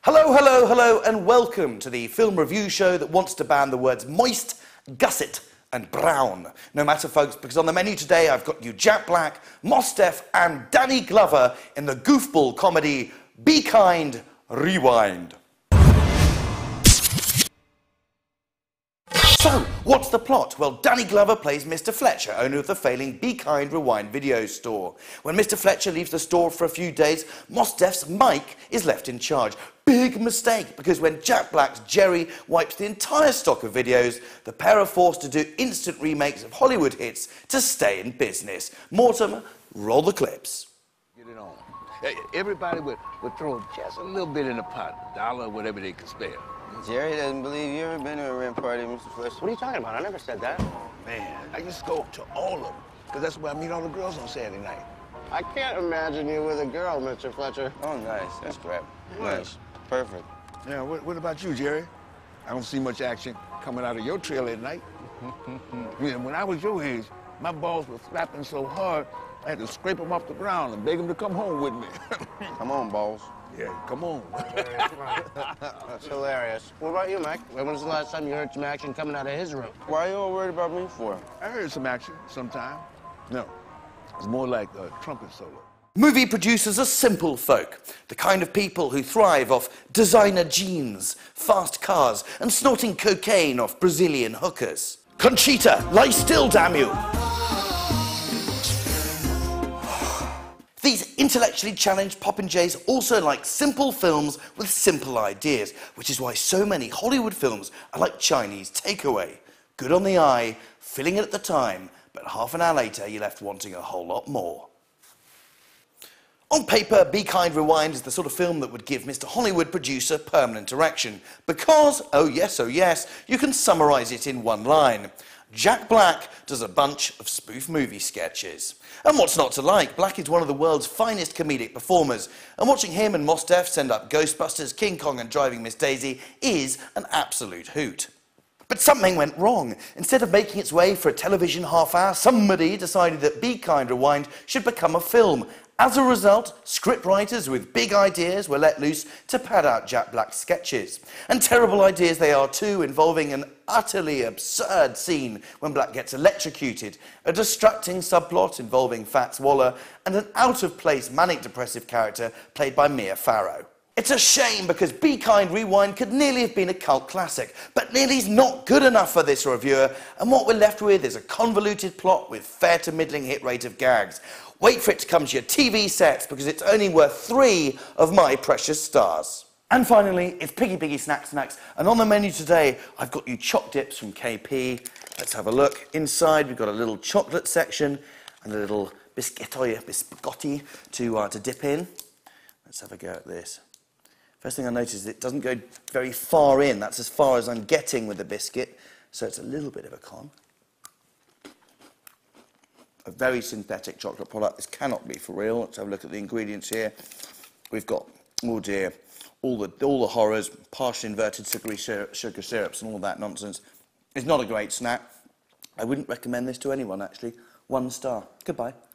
Hello, hello, hello, and welcome to the film review show that wants to ban the words moist, gusset, and brown. No matter, folks, because on the menu today I've got you Jack Black, Mos Def, and Danny Glover in the goofball comedy Be Kind, Rewind. So, what's the plot? Well, Danny Glover plays Mr Fletcher, owner of the failing Be Kind Rewind video store. When Mr Fletcher leaves the store for a few days, Mos Def's Mike is left in charge. Big mistake, because when Jack Black's Jerry wipes the entire stock of videos, the pair are forced to do instant remakes of Hollywood hits to stay in business. Mortimer, roll the clips. Get it on. Hey, everybody would throw just a little bit in the pot, $1 or whatever they could spare. Jerry doesn't believe you ever been to a rent party, Mr. Fletcher. What are you talking about? I never said that. Man, I used to go to all of them, because that's where I meet all the girls on Saturday night. I can't imagine you with a girl, Mr. Fletcher. Oh, nice. That's crap. Nice. Perfect. Yeah, what about you, Jerry? I don't see much action coming out of your trail at night. Yeah, when I was your age, my balls were flapping so hard, I had to scrape them off the ground and beg them to come home with me. Come on, balls. Yeah, come on. That's hilarious. What about you, Mike? When was the last time you heard some action coming out of his room? Why are you all worried about me for? I heard some action sometime. No, it's more like a trumpet solo. Movie producers are simple folk, the kind of people who thrive off designer jeans, fast cars, and snorting cocaine off Brazilian hookers. Conchita, lie still, damn you! These intellectually challenged popinjays also like simple films with simple ideas, which is why so many Hollywood films are like Chinese takeaway. Good on the eye, filling it at the time, but half an hour later you're left wanting a whole lot more. On paper, Be Kind Rewind is the sort of film that would give Mr. Hollywood producer permanent erection, because, oh yes, you can summarise it in one line. Jack Black does a bunch of spoof movie sketches. And what's not to like? Black is one of the world's finest comedic performers, and watching him and Mos Def send up Ghostbusters, King Kong and Driving Miss Daisy is an absolute hoot. But something went wrong. Instead of making its way for a television half-hour, somebody decided that Be Kind Rewind should become a film. As a result, scriptwriters with big ideas were let loose to pad out Jack Black's sketches. And terrible ideas they are too, involving an utterly absurd scene when Black gets electrocuted, a distracting subplot involving Fats Waller, and an out-of-place manic-depressive character played by Mia Farrow. It's a shame, because Be Kind Rewind could nearly have been a cult classic, but nearly's not good enough for this reviewer, and what we're left with is a convoluted plot with fair to middling hit rate of gags. Wait for it to come to your TV sets, because it's only worth 3 of my precious stars. And finally, it's Piggy Snacks, and on the menu today, I've got you choc dips from KP. Let's have a look. Inside, we've got a little chocolate section and a little biscotti to dip in. Let's have a go at this. First thing I notice is it doesn't go very far in. That's as far as I'm getting with the biscuit, so it's a little bit of a con. A very synthetic chocolate product. This cannot be for real. Let's have a look at the ingredients here. We've got, oh dear, all the horrors, partially inverted sugary sugar syrups and all that nonsense. It's not a great snack. I wouldn't recommend this to anyone, actually. 1 star. Goodbye.